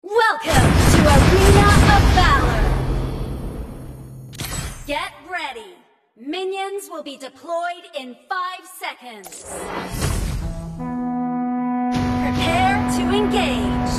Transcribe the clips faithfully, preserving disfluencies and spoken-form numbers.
Welcome to Arena of Valor! Get ready! Minions will be deployed in five seconds. Prepare to engage!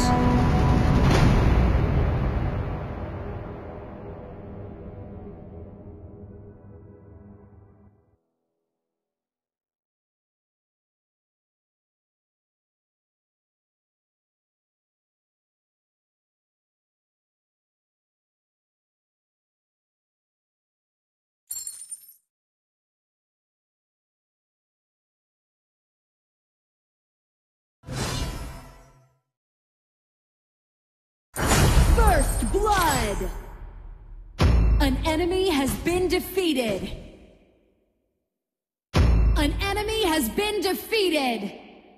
First blood! An enemy has been defeated. An enemy has been defeated.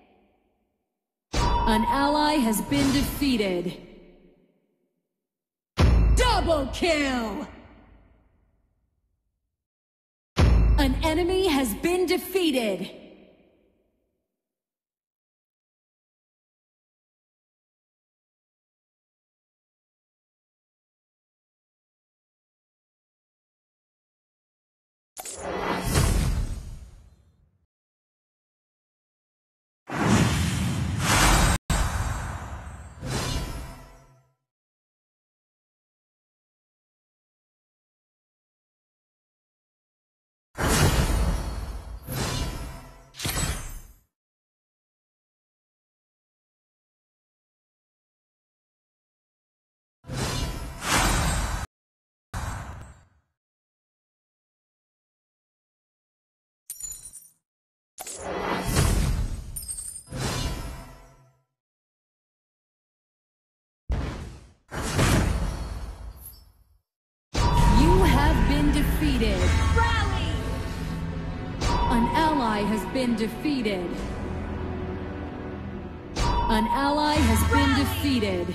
An ally has been defeated. Double kill! An enemy has been defeated. Defeated. Rally! An ally has been defeated. An ally has Rally! been defeated.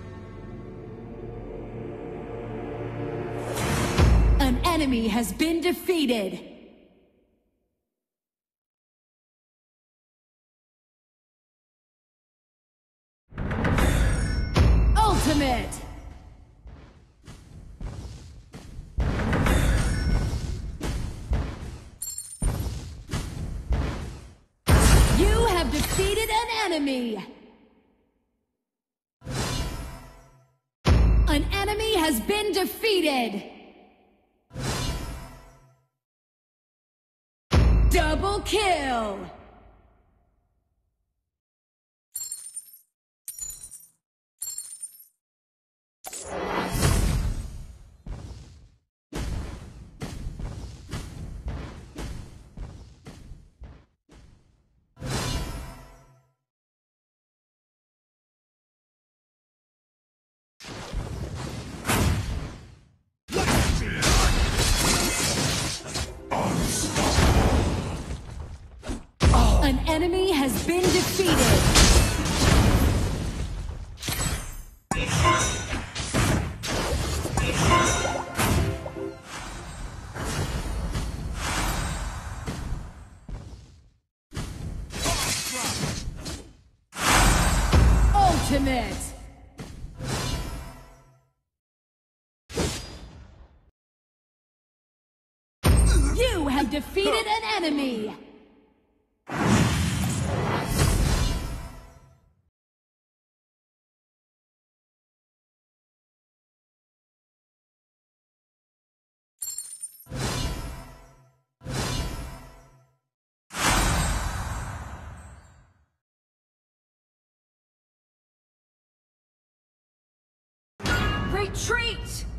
An enemy has been defeated. Ultimate! Defeated an enemy! An enemy has been defeated! Double kill! An enemy has been defeated. Ultimate. You have defeated an enemy. Retreat!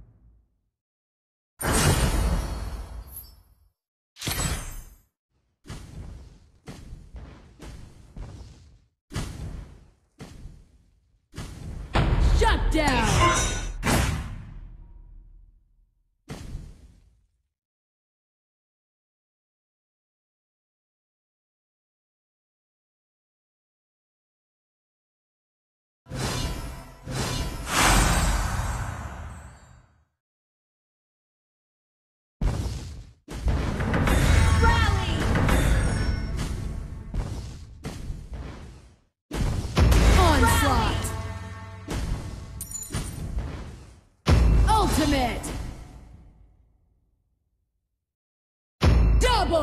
Shut down!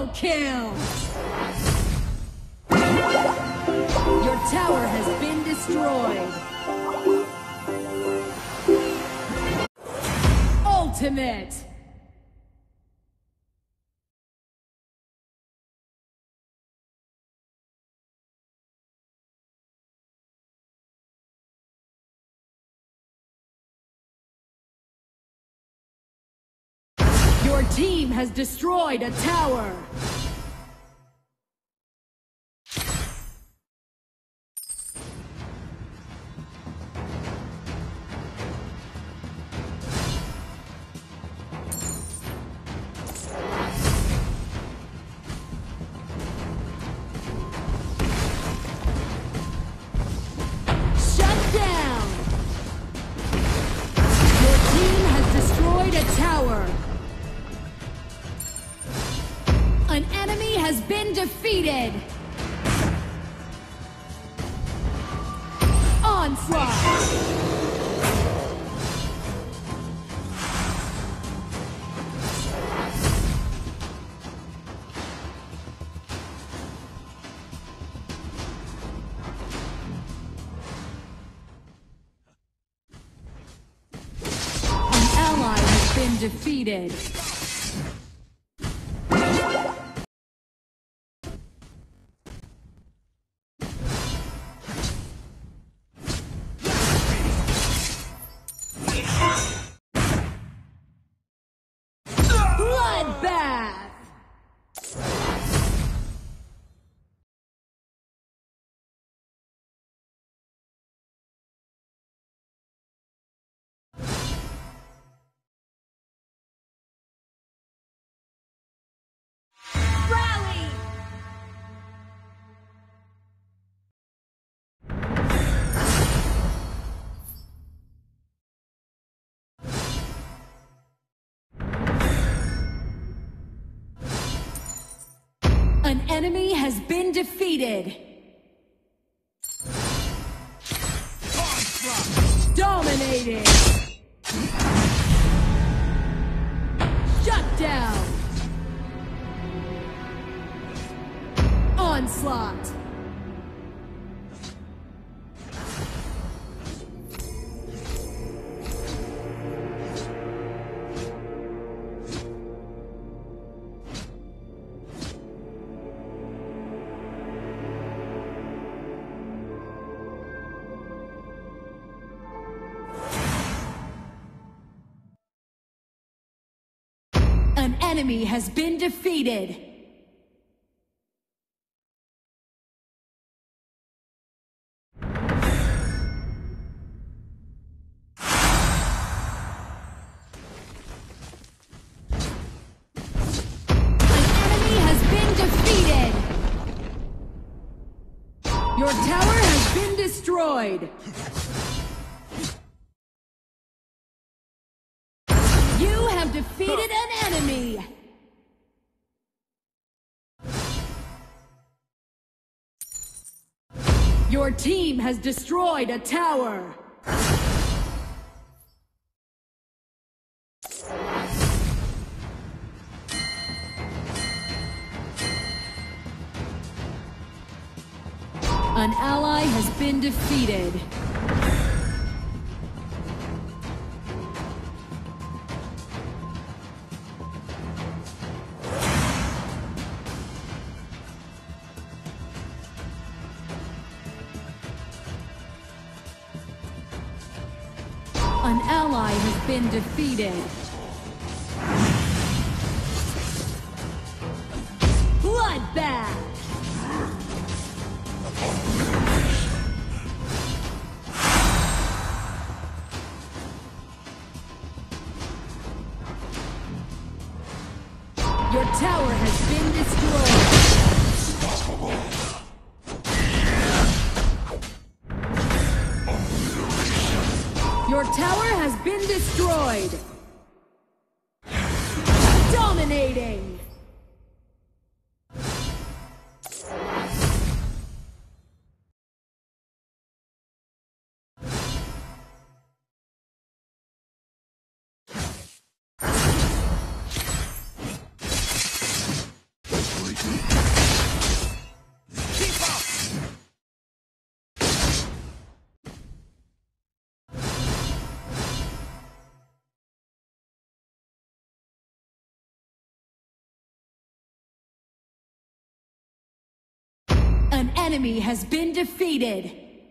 Double kill! Your tower has been destroyed. Ultimate! Your team has destroyed a tower. Shut down. Your team has destroyed a tower. An enemy has been defeated! Onslaught! An ally has been defeated. Bloodbath! Rally! An enemy has been defeated. Dominating. Shut down. Onslaught. An enemy has been defeated. Your tower has been destroyed! You have defeated an enemy! Your team has destroyed a tower! An ally has been defeated. An ally has been defeated. Bloodbath! Your tower has been destroyed. Your tower has been destroyed. Dominating. enemy has been defeated.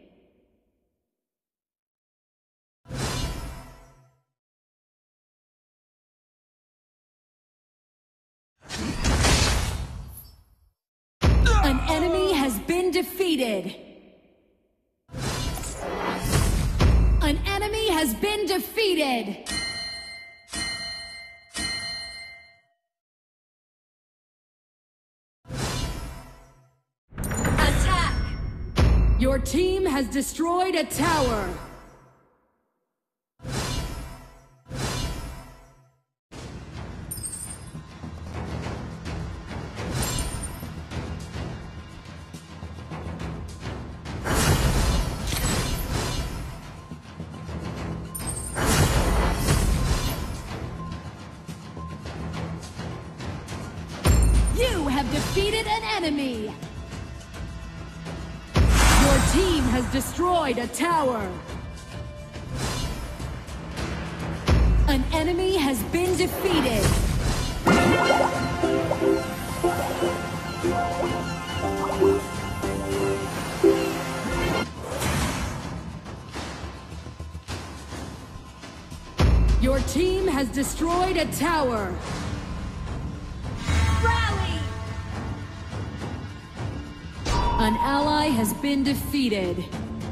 An enemy has been defeated. An enemy has been defeated. Attack! Your team has destroyed a tower. You have defeated an enemy! Your team has destroyed a tower! An enemy has been defeated! Your team has destroyed a tower! Rally! An ally has been defeated.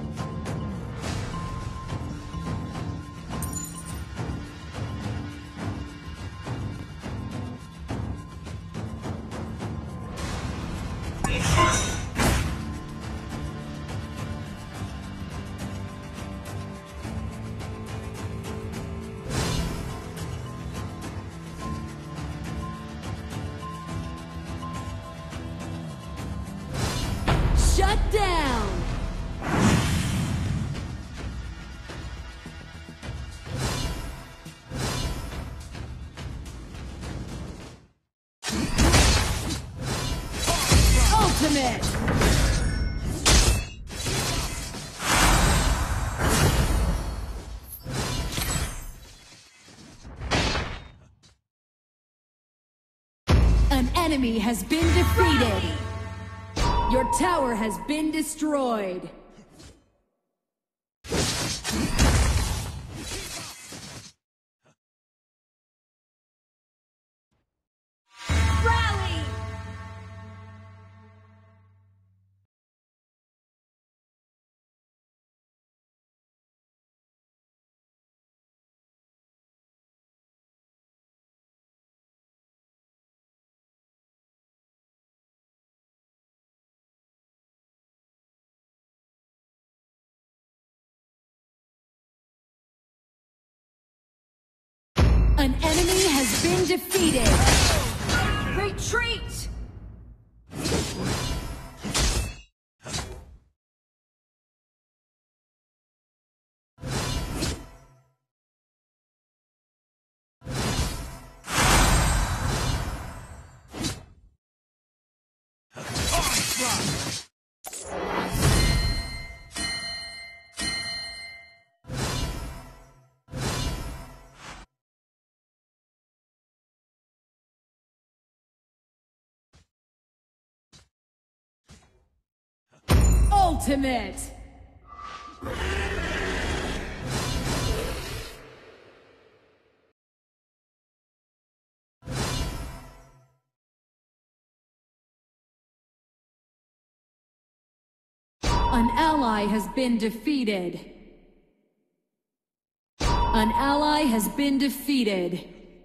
Shut down! Ultimate! An enemy has been defeated! Your tower has been destroyed! Rally! An enemy has been defeated! Retreat! Ultimate! An ally has been defeated. An ally has been defeated.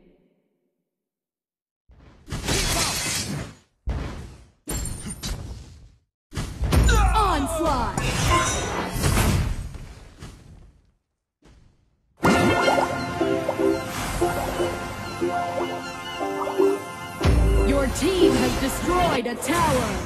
Onslaught! Your team has destroyed a tower!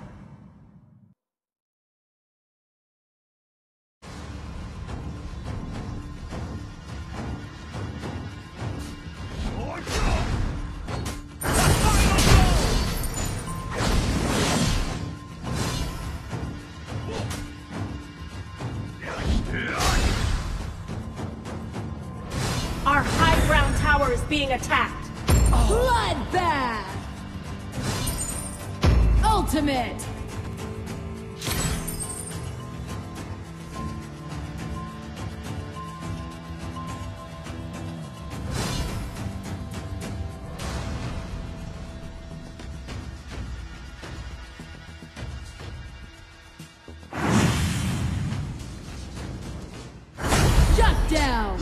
Our high ground tower is being attacked! Bloodbath! Ultimate! down.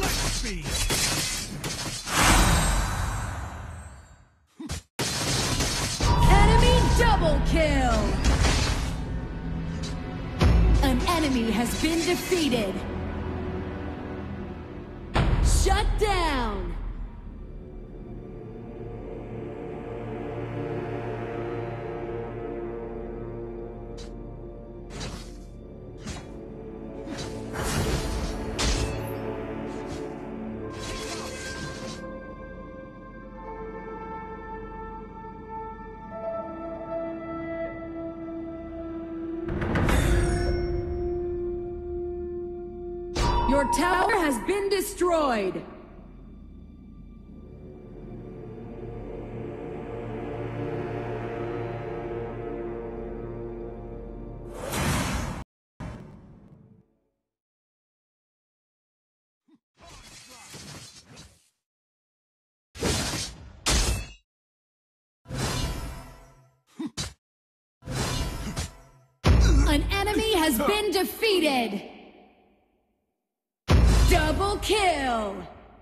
Enemy double kill. An enemy has been defeated. Shut down. Your tower has been destroyed. An enemy has been defeated. Double kill!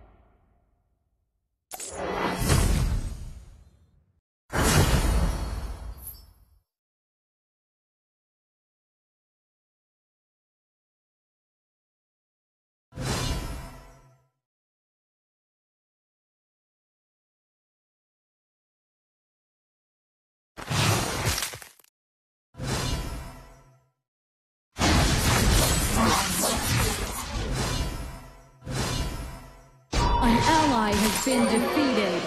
An ally has been defeated.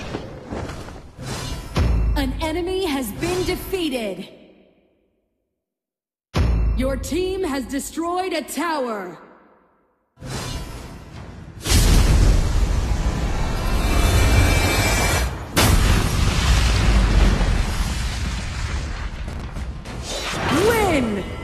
An enemy has been defeated. Your team has destroyed a tower. Win!